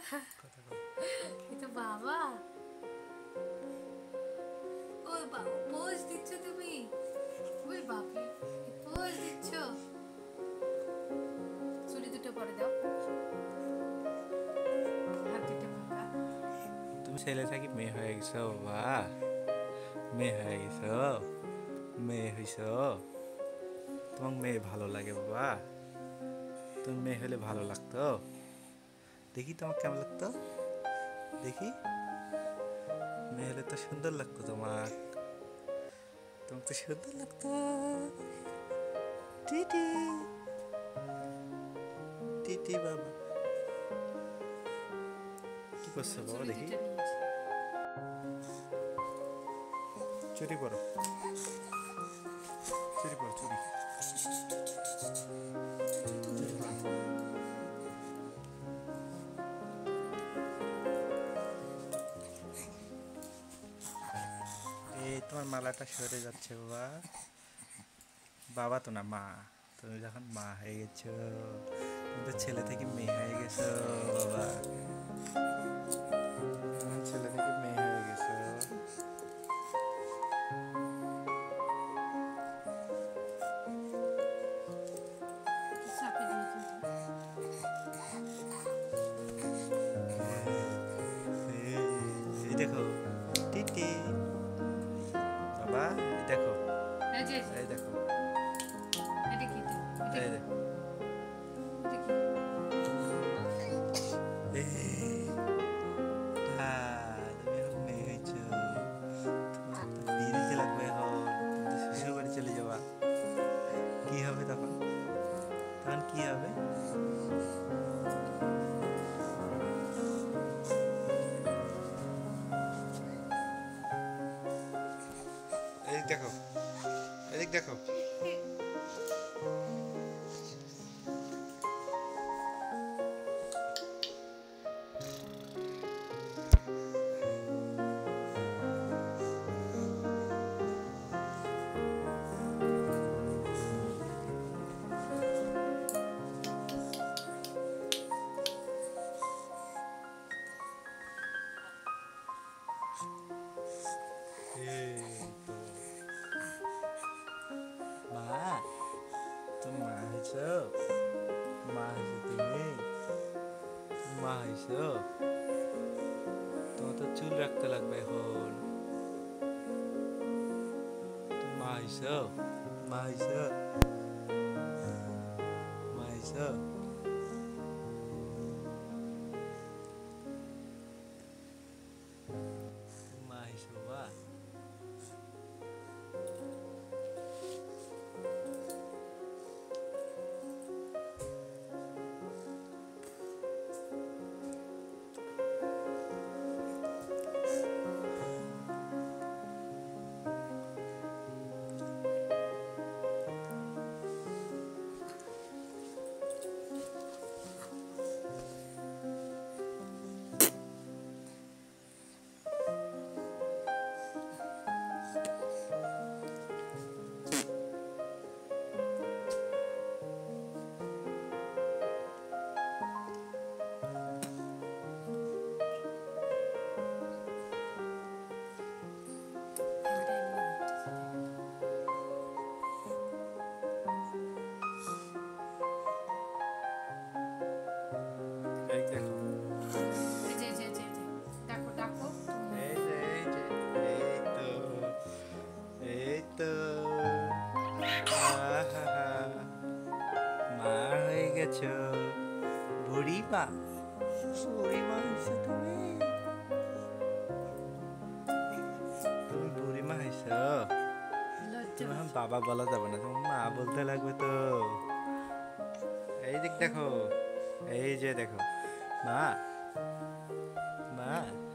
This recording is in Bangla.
কিন্তু বাবা, ওই বাবা পোজ দিচ্ছ তুমি? ওই বাপরে, পোজ দিচ্ছ? চুড়ি দুটো পরে দাও, হাত দুটো ফাঁকা। তুমি ছেলে থাকি মেয়ে হয়ে গেছো বাবা, মেয়ে হয়ে গেছো, মেয়ে হইছ। তোমার মেয়ে ভালো লাগে বাবা? তুমি মেয়ে হলে ভালো লাগতো? দেখি তোমার কেমন লাগতো, দেখি। মেয়ে হলে তো সুন্দর লাগতো তোমার, তোমাকে তো সুন্দর লাগতো। টিটি টিটি বাবা কি করছো বাবা? চুড়ি দেখি দুটো নিয়েছি। চুরি করো, চুরি করো, চুরি চুরি করো। এই তোমার মালাটা সরে যাচ্ছে বাবা। বাবা তো না, মা। তুমি যখন মা হয়ে গেছো, তুমি তো ছেলে থেকে মেয়ে হয়ে গেছো বাবা। ছেলে থেকে মেয়ে হয়ে গেছো। চাপে দিয়ে দিও। এই দেখো টিটি বাবা, এই দেখো, এই যে, এই দেখো, এটা কি? এই দেখো। এটা কি? তুমি এখন মেয়ে হয়েছো, তোমার তো বিয়ে দিতে লাগবে এখন। তুমি তো শ্বশুর বাড়ি চলে যাবা। কি হবে তখন? তখন কি হবে? এদিক দেখো, এদিক দেখো। এই তো মা, তুমি মা হয়েছো, মা হয়েছো তুমি, তুমি মা হয়েছো। তোমার তো চুল রাখতে লাগবে এখন। তুমি মা হয়েছো, মা হয়েছো, মা হয়েছো। তুমি মা হয়েছো বাবা। এই দেখো, এই যে, যে, যে, যে। ডাকো, ডাকো। এই যে, এই যে, এই তো, এই তো। আহা, মা হয়ে গেছো, বুড়ি মা, বুড়ি মা হয়েছো তুমি, তুমি বুড়ি মা হয়েছো। লজ্জা তুমি এখন পাচ্ছ? বাবা বলা যাবে না, তোমার মা বলতে লাগবে তো। এই দিক দেখো, এই যে দেখো, মা, মা।